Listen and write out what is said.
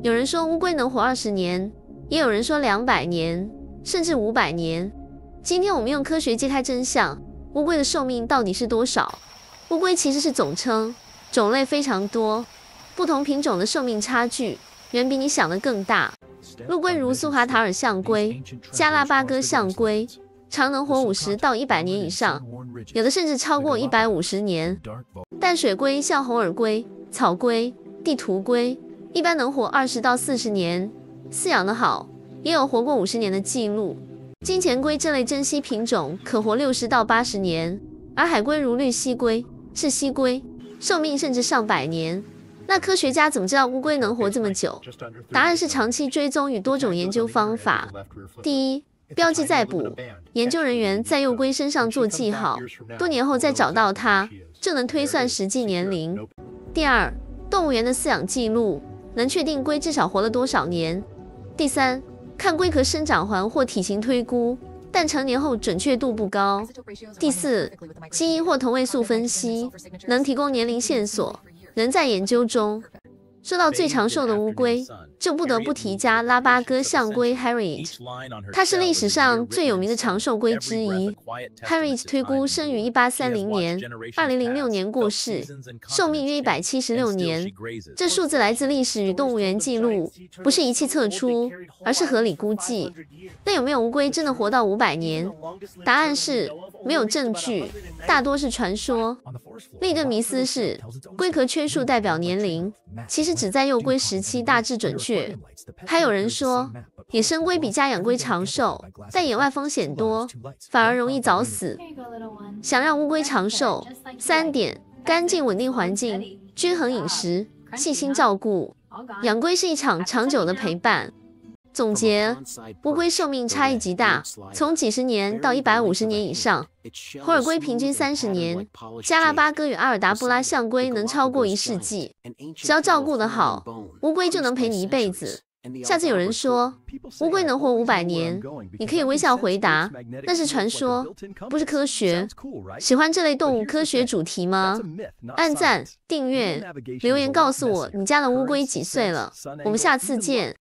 有人說烏龜能活20年，也有人說200年，甚至500年。今天我們用科學揭開真相，烏龜的壽命到底是多少？烏龜其實是總稱，種類非常多，不同品種的壽命差距遠比你想的更大。陸龜如蘇哈塔爾象龜、加拉巴哥象龜，常能活50到100年以上，有的甚至超過150年。淡水龜像紅耳龜、草龜、地圖龜，一般能活20到40年，飼養得好，也有活過50年的記錄。金錢龜這類珍稀品種可活60到80年，而海龜如綠蠵龜、赤蠵龜，壽命甚至上百年。那科學家怎麼知道烏龜能活這麼久？答案是長期追蹤與多種研究方法。第一，標記再捕，研究人員在幼龜身上做記號，多年後再找到它，就能推算實際年齡。第二，動物園的飼養記錄，能確定龜至少活了多少年。第三，看龜殼生長環或體型推估，但成年後準確度不高。第四，基因或同位素分析，能提供年齡線索，仍在研究中。說到最長壽的烏龜，就不得不提加拉巴哥象龜 Harriet， 它是歷史上最有名的長壽龜之一。Harriet 推估生於1830年，2006年過世，壽命約176年。這數字來自歷史與動物園記錄，不是儀器測出，而是合理估計。那有沒有烏龜真的活到500年？答案是沒有證據，大多是傳說。另一個迷思是龜殼圈數代表年齡，其實只在幼龜時期大致準確。還有人說野生龜比家養龜長壽，但野外風險多，反而容易早死。想讓烏龜長壽，3點：乾淨穩定環境，均衡飲食，細心照顧。養龜是一場長久的陪伴。總結，烏龜壽命差異極大，從幾十年到150年以上。紅耳龜平均30年，加拉巴哥與阿爾達布拉象龜能超過1世紀。只要照顧得好，烏龜就能陪你一輩子。下次有人說烏龜能活500年，你可以微笑回答，那是傳說，不是科學。喜歡這類動物科學主題嗎？按讚、訂閱、留言告訴我你家的烏龜幾歲了。我們下次見。